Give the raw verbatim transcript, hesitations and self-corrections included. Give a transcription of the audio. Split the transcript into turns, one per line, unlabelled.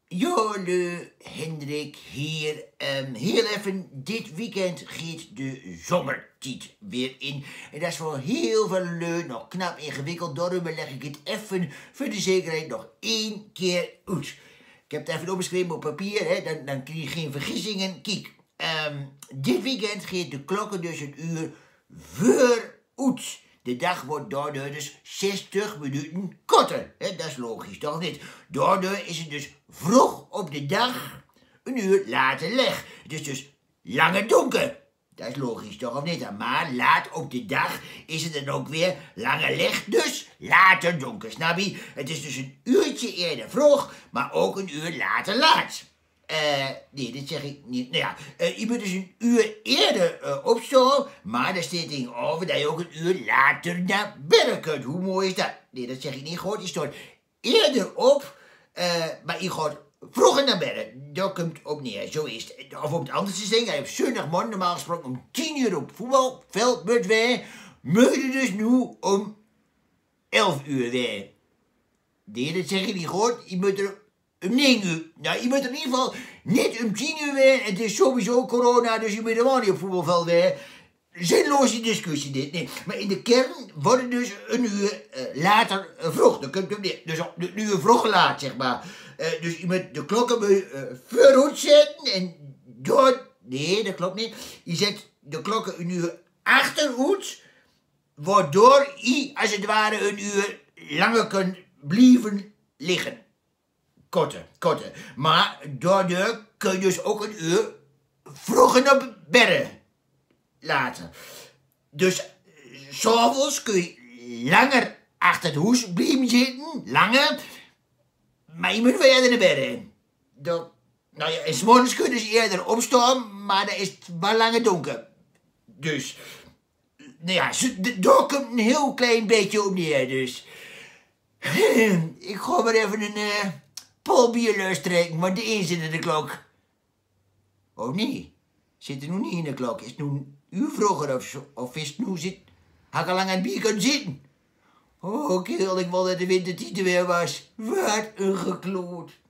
Jole, Hendrik hier. Um, heel even, dit weekend gaat de zomertijd weer in. En dat is voor heel veel leuk nog knap ingewikkeld. Daarom leg ik het even voor de zekerheid nog één keer uit. Ik heb het even opgeschreven op papier, hè? Dan, dan krijg je geen vergissingen. Kijk, um, dit weekend gaat de klokken dus een uur voor uit. De dag wordt daardoor dus zestig minuten korter. Hè? Dat is logisch, toch niet? Daardoor is het dus vroeg op de dag een uur later leg. Het is dus langer donker. Dat is logisch, toch of niet? Maar laat op de dag is het dan ook weer langer licht, dus later donker, snap je? Het is dus een uurtje eerder vroeg, maar ook een uur later laat. Uh, nee, dat zeg ik niet. Nou ja, uh, je moet dus een uur eerder uh, opstaan, maar daar staat tegenover dat je ook een uur later naar bed kunt. Hoe mooi is dat? Nee, dat zeg ik niet goed. Je staat eerder op, uh, maar je gaat vroeger naar bed. Daar komt op neer, zo is het. Of om het anders te zeggen, op zondagmorgen normaal gesproken om tien uur op voetbalveld moet wij, moet je dus nu om elf uur weer. Nee, dat zeg ik niet goed. Je moet er om negen uur. Nou, je moet er in ieder geval niet om tien uur weer. Het is sowieso corona, dus je moet helemaal niet op voetbalveld weer. Zinloze discussie dit. Nee. Maar in de kern wordt het dus een uur uh, later uh, vroeg. Dan komt het niet. Dus een uur vroeg laat, zeg maar. Uh, dus je moet de klokken uh, vooruit zetten en door... Nee, dat klopt niet. Je zet de klokken een uur achteruit, waardoor je als het ware een uur langer kunt blijven liggen. Korter, korter. Maar daardoor kun je dus ook een uur vroeger naar bed laten. Dus s'avonds kun je langer achter het huis blijven zitten, langer, maar je moet wel eerder naar bed heen. Dat, nou ja, en 's morgens kun je dus eerder opstaan, maar dan is het wel langer donker. Dus, nou ja, daar komt een heel klein beetje op neer, dus. Ik ga maar even een uh, polbier luisteren, want de een zit in de klok. Oh nee, zit er nog niet in de klok. Is het nu een uur vroeger of zo? Of is het nu zit... Had ik al lang aan het bier kunnen zitten? Oh, kerel, ik wou dat de wintertijd weer was. Wat een gekloot.